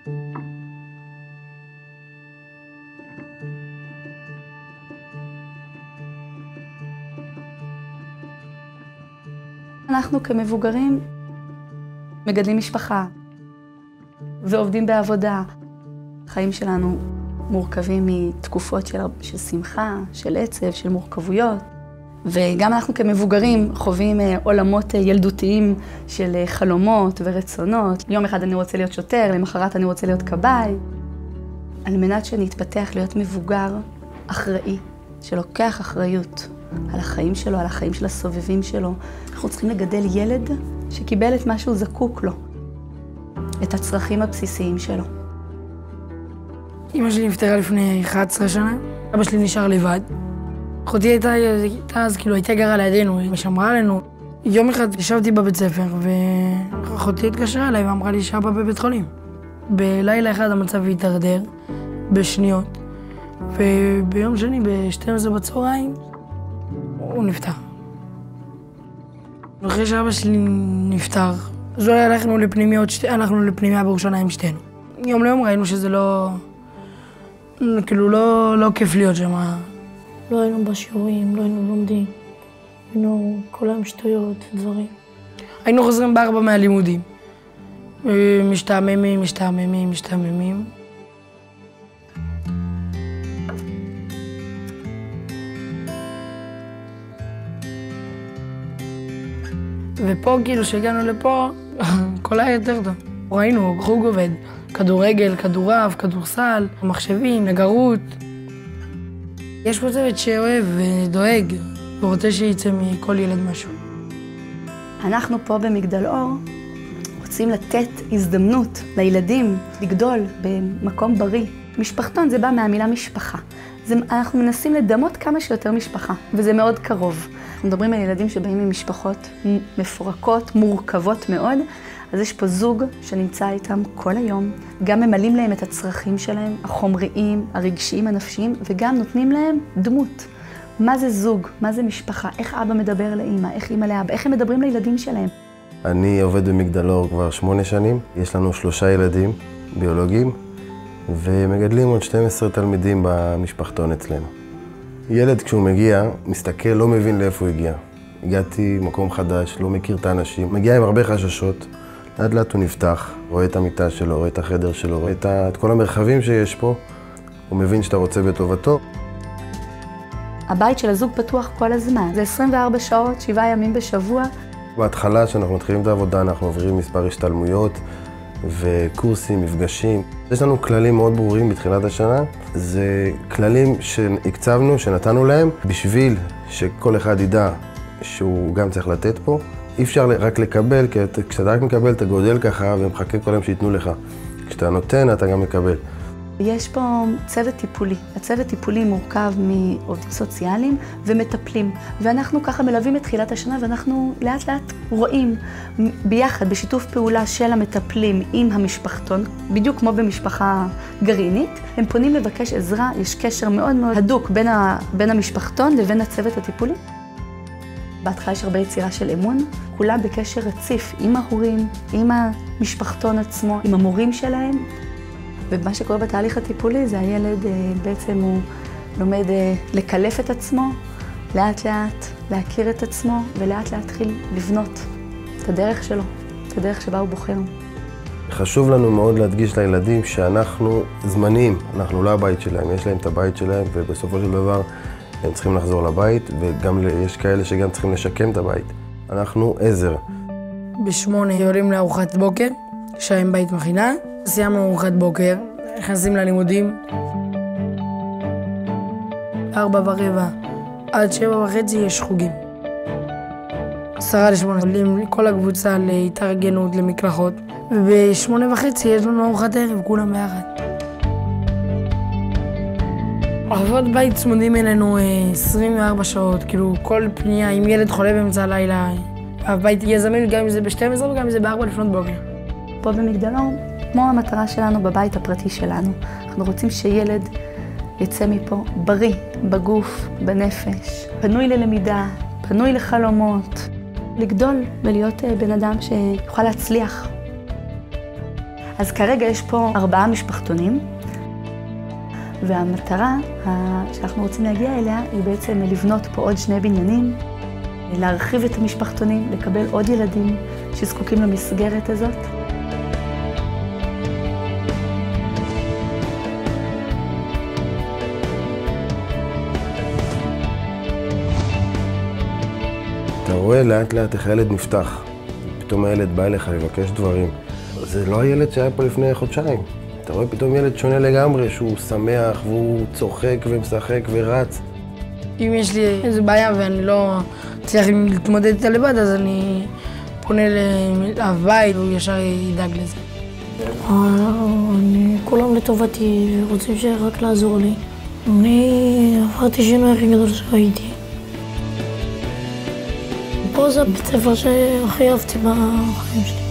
אנחנו כמבוגרים מגדלים משפחה ועובדים בעבודה. החיים שלנו מורכבים מתקופות של שמחה, של עצב, של מורכבויות. וגם אנחנו כמבוגרים חווים עולמות ילדותיים של חלומות ורצונות. יום אחד אני רוצה להיות שוטר, למחרת אני רוצה להיות כבאי. על מנת שנתפתח להיות מבוגר אחראי, שלוקח אחריות על החיים שלו, על החיים של הסובבים שלו. אנחנו צריכים לגדל ילד שקיבל את מה שהוא זקוק לו, את הצרכים הבסיסיים שלו. אמא שלי נפטרה לפני 11 שנה, אבא שלי נשאר לבד. אחותי הייתה אז, הייתה גרה לידינו, היא שמרה עלינו. יום אחד ישבתי בבית ספר, ואחותי התקשרה אליי ואמרה לי שאבא בבית חולים. בלילה אחד המצב התדרדר, בשניות, וביום שני, ב-12 בצהריים, הוא נפטר. אחרי שאבא שלי נפטר, אז הלכנו לפנימיה בירושלים שתינו. יום ליום ראינו שזה לא כיף להיות שם. לא היינו בשיעורים, לא היינו לומדים. היינו כל היום שטויות ודברים. היינו חוזרים ב-4 מהלימודים. משתעממים. ופה, שהגענו לפה, הכל היה יותר טוב. ראינו, חוג עובד, כדורגל, כדורעף, כדורסל, מחשבים, נגרות. יש פה צוות שאוהב ודואג, ורוצה שיצא מכל ילד משהו. אנחנו פה במגדל אור רוצים לתת הזדמנות לילדים לגדול במקום בריא. משפחתון זה בא מהמילה משפחה. אנחנו מנסים לדמות כמה שיותר משפחה, וזה מאוד קרוב. אנחנו מדברים על ילדים שבאים ממשפחות מפורקות, מורכבות מאוד, אז יש פה זוג שנמצא איתם כל היום, גם ממלאים להם את הצרכים שלהם, החומריים, הרגשיים, הנפשיים, וגם נותנים להם דמות. מה זה זוג? מה זה משפחה? איך אבא מדבר לאמא? איך אמא לאבא? איך הם מדברים לילדים שלהם? אני עובד במגדל אור כבר 8 שנים. יש לנו 3 ילדים ביולוגיים, ומגדלים עוד 12 תלמידים במשפחתון אצלנו. ילד כשהוא מגיע, מסתכל, לא מבין לאיפה הוא הגיע. הגעתי מקום חדש, לא מכיר את האנשים, מגיע עם הרבה חששות. לאט לאט הוא נפתח, רואה את המיטה שלו, רואה את החדר שלו, רואה את כל המרחבים שיש פה. הוא מבין שאתה רוצה בטובתו. הבית של הזוג פתוח כל הזמן. זה 24 שעות, 7 ימים בשבוע. בהתחלה, כשאנחנו מתחילים את העבודה, אנחנו עוברים מספר השתלמויות וקורסים, מפגשים. יש לנו כללים מאוד ברורים בתחילת השנה. זה כללים שהקצבנו, שנתנו להם, בשביל שכל אחד ידע שהוא גם צריך לתת פה. אי אפשר רק לקבל, כי כשאתה רק מקבל, אתה גודל ככה ומחכה כל היום שיתנו לך. כשאתה נותן, אתה גם מקבל. יש פה צוות טיפולי. הצוות טיפולי מורכב מעובדים סוציאליים ומטפלים. ואנחנו ככה מלווים את תחילת השנה, ואנחנו לאט לאט רואים ביחד, בשיתוף פעולה של המטפלים עם המשפחתון, בדיוק כמו במשפחה גרעינית, הם פונים לבקש עזרה, יש קשר מאוד מאוד הדוק בין המשפחתון לבין הצוות הטיפולי. בהתחלה יש הרבה יצירה של אמון, כולם בקשר רציף עם ההורים, עם המשפחתון עצמו, עם המורים שלהם. ומה שקורה בתהליך הטיפולי זה הילד בעצם הוא לומד לקלף את עצמו, לאט לאט להכיר את עצמו ולאט לאט להתחיל לבנות את הדרך שלו, את הדרך שבה הוא בוחר. חשוב לנו מאוד להדגיש לילדים שאנחנו זמניים, אנחנו לא הבית שלהם, יש להם את הבית שלהם ובסופו של דבר הם צריכים לחזור לבית וגם יש כאלה שגם צריכים לשקם את הבית. אנחנו עזר. ב8 עולים לארוחת בוקר, שעה בית מכינה. סיימנו ארוחת בוקר, נכנסים ללימודים. 4:15 עד 7:30 יש חוגים. 7:50 עולים כל הקבוצה להתארגנות למקלחות. וב8:30 יש לנו ארוחת ערב, כולם ביחד. אבות בית צמודים אלינו 24 שעות, כל פנייה, אם ילד חולה באמצע הלילה, הבית יהיה זמין גם אם זה ב12 וגם אם זה ב4 לפנות בוקר. פה במגדל אור, כמו המטרה שלנו בבית הפרטי שלנו, אנחנו רוצים שילד יצא מפה בריא, בגוף, בנפש, פנוי ללמידה, פנוי לחלומות, לגדול ולהיות בן אדם שיוכל להצליח. אז כרגע יש פה 4 משפחתונים, והמטרה שאנחנו רוצים להגיע אליה היא בעצם לבנות פה עוד 2 בניינים, להרחיב את המשפחתונים, לקבל עוד ילדים שזקוקים למסגרת הזאת. אתה רואה לאט לאט איך הילד נפתח. פתאום הילד בא אליך לבקש דברים. זה לא הילד שהיה פה לפני חודשיים. אתה רואה פתאום ילד שונה לגמרי, שהוא שמח והוא צוחק ומשחק ורץ. אם יש לי איזו בעיה ואני לא צריך להתמודד איתה לבד, אז אני פונה לבית והוא ישר ידאג לזה. כולם לטובתי ורוצים רק לעזור לי. אני עברתי שינוי הכי גדול שראיתי. פה זה בית ספר שהכי אהבתי בחיים שלי.